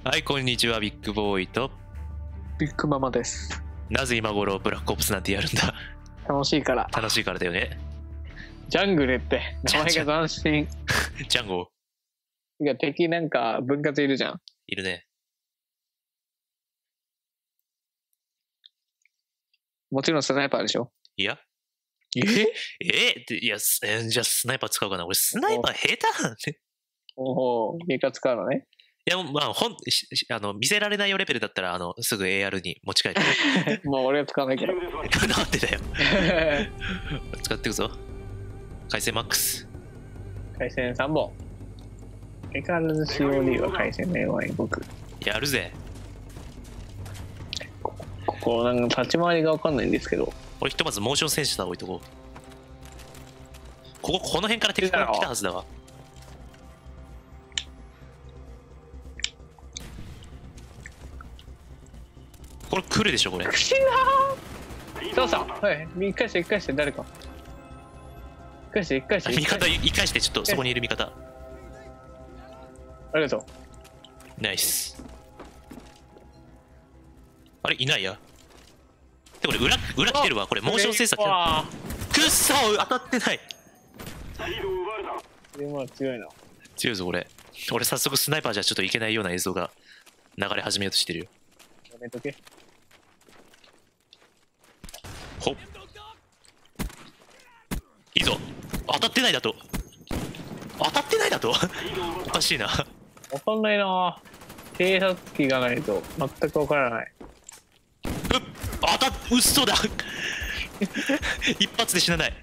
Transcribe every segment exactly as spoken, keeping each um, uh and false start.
はい、こんにちは、ビッグボーイと。 ビッグママです。 なぜ今頃ブラックオプスなんてやるんだ。 楽しいから。 楽しいからだよね。 ジャングルって名前が斬新。 ジャンゴ。 いや、敵なんか分割いるじゃん。 いるね。 もちろんスナイパーでしょ。 いや。 ええっていや、えーじゃあスナイパー使うかな。俺スナイパー下手なんで。 おお、味方使うのね。 いや、まあ、ほん、しあの、見せられないよレベルだったら、あの、すぐ エーアール に持ち帰って。 もう俺は使わないけど。 なんでだよ。使っていくぞ。回線マックス。 回線さんぼん。相変わらず シーオーディー は回線の弱い僕。 やるぜ。 ここ、なんか立ち回りが分かんないんですけど。 俺ひとまずモーションセンサー置いとこう。ここ、この辺から敵が来たはずだわ。これ来るでしょ、これ。 くしなーそうそう。はい。一回して、一回して、誰か。一回して、一回して。 味方、一回して、ちょっとそこにいる味方。 ありがとう。 ナイス。あれ、いないや。で、これ、裏、裏来てるわ。これ、モーションセンサー。くっそ当たってない。 今強いな。 強いぞ、これ。俺、早速スナイパーじゃちょっといけないような映像が流れ始めようとしてるよ。 やめとけ。 ほっ。いいぞ。当たってないだと。当たってないだとおかしいな。 わかんないな。偵察機がないと全くわからない。 うっ当たっ嘘だ一発で死なない。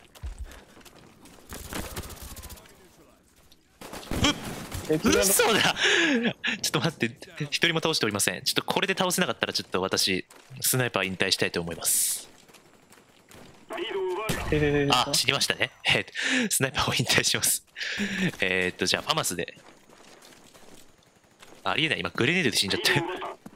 うっ嘘だちょっと待って、一人も倒しておりません。ちょっとこれで倒せなかったら、ちょっと私、スナイパー引退したいと思います。あ、死にましたね。えー、スナイパーを引退します。えっと、じゃあ、ファマスで。ありえない、今、グレネードで死んじゃって。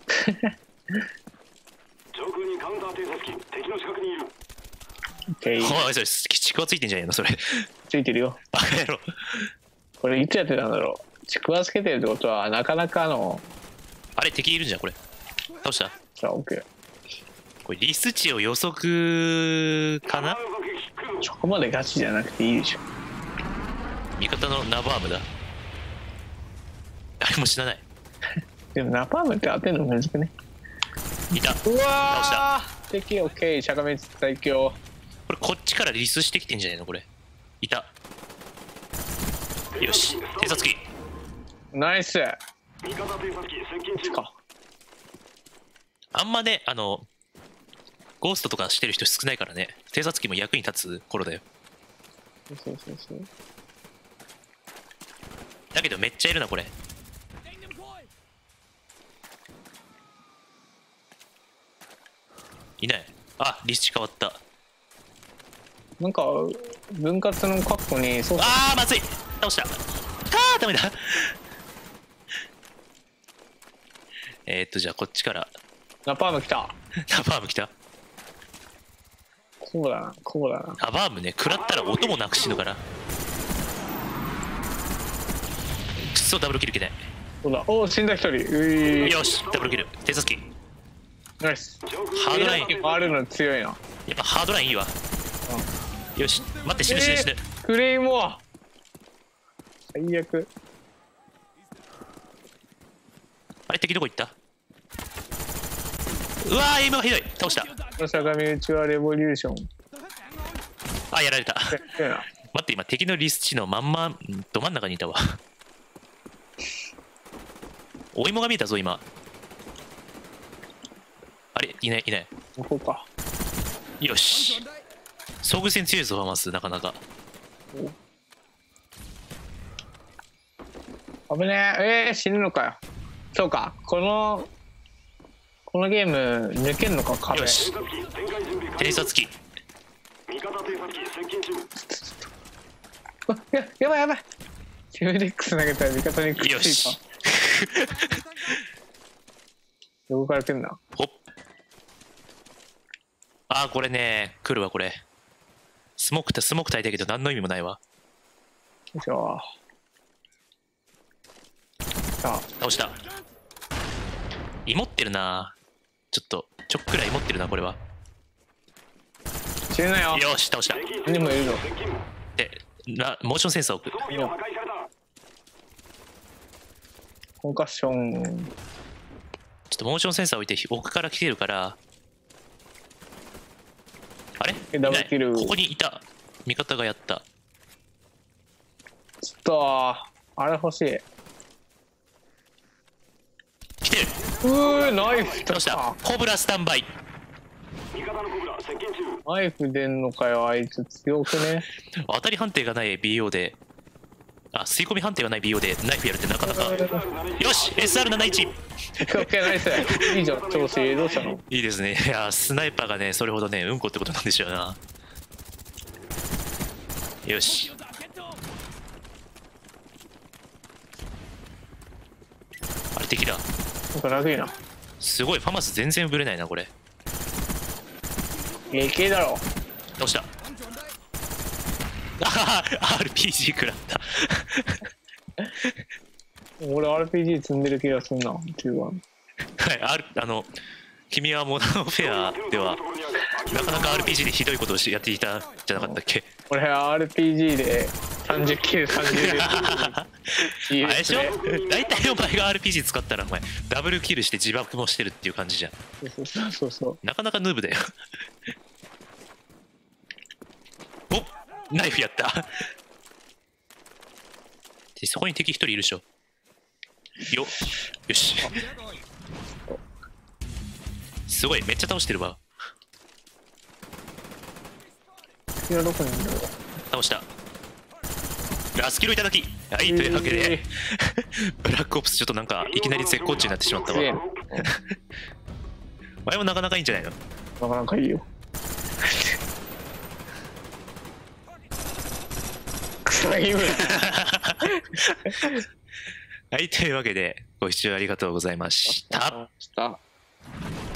おい、それ、ちくわついてんじゃねえの、それ。 ついてるよ。 バカ野郎。 これ、いつやってたんだろう。ちくわつけてるってことは、なかなかの。 あれ、敵いるんじゃん、これ。倒した。 さあ、オッケー。 これ、リス値を予測かな。 そこまでガチじゃなくていいでしょ。 味方のナバームだ。あれも死なない。 でもナパームって当てるの難しくね。 いた。 うわー倒した。敵オッケー。しゃがめ最強。 これこっちからリスしてきてんじゃねえのこれ。いた。よし。偵察機。 ナイス。こっちか。 あんまね、あの、ゴーストとかしてる人少ないからね。偵察機も役に立つ頃だよ。 そうそうそうそう。 だけどめっちゃいるな、これ。いない。あ、リス値変わった。 なんか、分割のカッコに、そう。 あー、まずい倒した。あー、ダメだ。えーっと、じゃあこっちから。 ナパーム来た。 ナバーム来た。 こうだな、こうだな。 ナバームね、食らったら音もなく死ぬから。くっそ、ダブルキルいけない。 そうだ。おお、死んだ一人。ういよし、ダブルキル。偵察機。 ナイス。 ハードライン。 回るの強いな。 やっぱハードラインいいわ。よし、待って、死ぬ死ぬ死ぬ。 クレイモア。最悪。 あれ、敵どこ行った。うわー、エイムがひどい。倒した。 このしゃがみ撃ちはレボリューション。 あ、やられた。 強いな。 待って、今、敵のリス値のまんま、ど真ん中にいたわ。お芋が見えたぞ、今。あれ、いない、いない。 ここか。 よし。遭遇戦強いぞ、ファマス、なかなか。 危ねえ。えー、死ぬのかよ。そうか。この、このゲーム、抜けんのか、壁。 よし。偵察機。 や、やばいやばい。シューデックス投げたら味方にくっよついし。 た。どこから来るんだ。 ほっ。あー、これね、来るわ、これ。スモークた、スモーク焚いたけど、何の意味もないわ。 よいしょ。さあ、 倒した。 芋ってるな。ちょっとちょっくらい芋ってるなこれは。 死ぬなよ。 よし倒した。 何もいるの。 でラモーションセンサーを置く。 コンカッション。 ちょっとモーションセンサー置いて奥から来てるから。あれダブルキル。 ここにいた。味方がやった。 ちょっとあれ欲しい。 来てる。 うーナイフ倒した。コブラスタンバイ。 ナイフ出んのかよあいつ強くね。 当たり判定がない ビーオー で、あ吸い込み判定がない ビーオー でナイフやるってなかなか。よし エスアールななじゅういち。 オッケーナイス。いいじゃん調子。どうしたの。 いいですね。いやスナイパーがねそれほどねうんこってことなんでしょうな。よしあれ敵だ。 なんか楽いな。 すごいファマス全然ぶれないなこれ。 平気だろ。 倒した。あはは アールピージー 食らった。 俺 アールピージー 積んでる気がするな中盤。 はい、あるあの君はモダンフェアではなかなか アールピージー でひどいことをしやっていたじゃなかったっけ。 俺 アールピージー でさんじゅうキルさんじゅうキルあれでしょ。大体お前が アールピージー 使ったらお前ダブルキルして自爆もしてるっていう感じじゃん。 そうそうそうそう。 なかなかヌーブだよ。おナイフやったでそこに敵一人いるでしょ。よよしすごいめっちゃ倒してるわ。 いやどこにいるんだろう。 倒した。ラスキルいただき。はい、というわけでブラックオプスちょっとなんかいきなり絶好調になってしまったわ。前もなかなかいいんじゃないの。 なかなかいいよ。クソイム。 はい、というわけでご視聴ありがとうございました。 した。